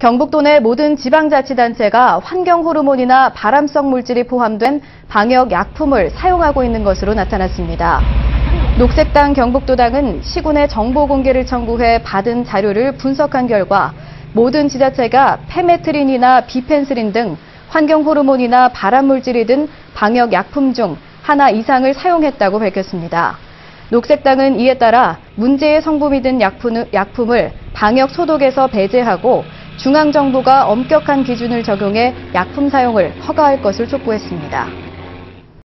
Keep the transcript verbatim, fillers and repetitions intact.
경북도 내 모든 지방자치단체가 환경호르몬이나 발암성 물질이 포함된 방역약품을 사용하고 있는 것으로 나타났습니다. 녹색당 경북도당은 시군에 정보 공개를 청구해 받은 자료를 분석한 결과 모든 지자체가 페메트린이나 비펜슬린 등 환경호르몬이나 발암물질이 든 방역약품 중 하나 이상을 사용했다고 밝혔습니다. 녹색당은 이에 따라 문제의 성분이 든 약품을 방역소독에서 배제하고 중앙정부가 엄격한 기준을 적용해 약품 사용을 허가할 것을 촉구했습니다.